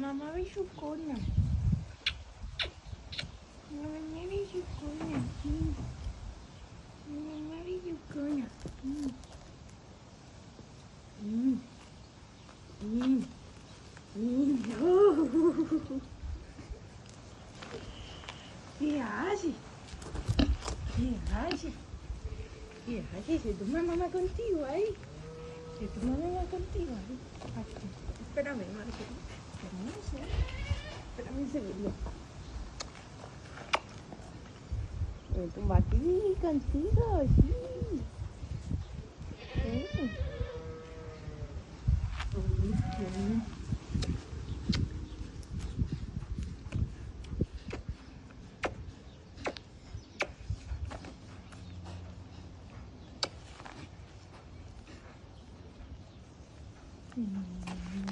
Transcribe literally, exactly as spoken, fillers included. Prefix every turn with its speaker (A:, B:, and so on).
A: mamá besucona. Mamá besucona. Mm. Mamá besucona. Mm. Mm. Mm. Mm. Oh. ¿Qué hace? ¿Qué hace? ¿Qué hace? ¿Se toma mamá contigo ahí? ¿Se toma mamá contigo ahí? Aquí. Espérame, Marquita. Espérame, espérame un segundo. Me tumba aquí contigo, sí. Eso. Uy, sí.